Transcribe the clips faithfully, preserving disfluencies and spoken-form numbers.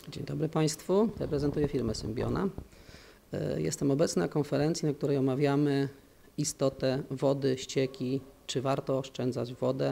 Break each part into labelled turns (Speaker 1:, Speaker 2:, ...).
Speaker 1: Dzień dobry Państwu. Reprezentuję firmę Symbiona. Jestem obecny na konferencji, na której omawiamy istotę wody, ścieki, czy warto oszczędzać wodę.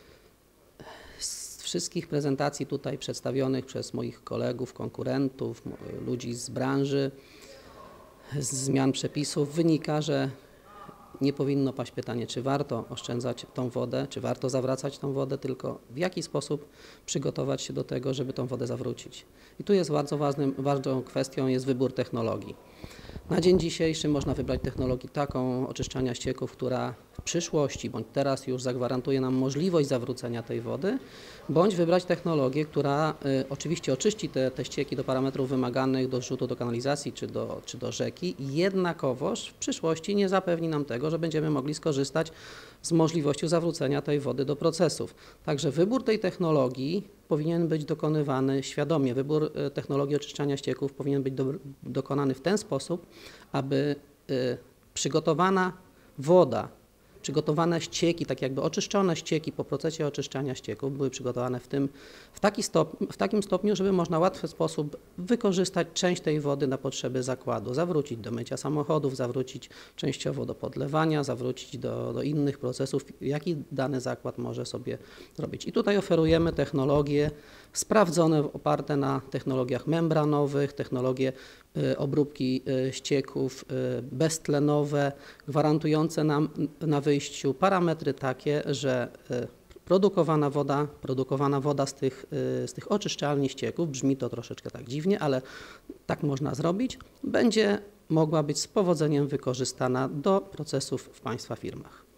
Speaker 1: Z wszystkich prezentacji tutaj przedstawionych przez moich kolegów, konkurentów, ludzi z branży, z zmian przepisów wynika, że nie powinno paść pytanie, czy warto oszczędzać tą wodę, czy warto zawracać tą wodę, tylko w jaki sposób przygotować się do tego, żeby tą wodę zawrócić. I tu jest bardzo ważnym, ważną kwestią jest wybór technologii. Na dzień dzisiejszy można wybrać technologię taką oczyszczania ścieków, która w przyszłości bądź teraz już zagwarantuje nam możliwość zawrócenia tej wody, bądź wybrać technologię, która y, oczywiście oczyści te, te ścieki do parametrów wymaganych do zrzutu do kanalizacji czy do, czy do rzeki, jednakowoż w przyszłości nie zapewni nam tego, że będziemy mogli skorzystać z możliwością zawrócenia tej wody do procesów. Także wybór tej technologii powinien być dokonywany świadomie. Wybór y, technologii oczyszczania ścieków powinien być do, dokonany w ten sposób, aby y, przygotowana woda, przygotowane ścieki, tak jakby oczyszczone ścieki po procesie oczyszczania ścieków były przygotowane w, tym, w, taki stop, w takim stopniu, żeby można w łatwy sposób wykorzystać część tej wody na potrzeby zakładu, zawrócić do mycia samochodów, zawrócić częściowo do podlewania, zawrócić do, do innych procesów, jaki dany zakład może sobie zrobić. I tutaj oferujemy technologie sprawdzone, oparte na technologiach membranowych, technologie y, obróbki y, ścieków y, beztlenowe, gwarantujące nam na wyjściu parametry takie, że y, produkowana woda, produkowana woda z tych, y, z tych oczyszczalni ścieków, brzmi to troszeczkę tak dziwnie, ale tak można zrobić, będzie mogła być z powodzeniem wykorzystana do procesów w Państwa firmach.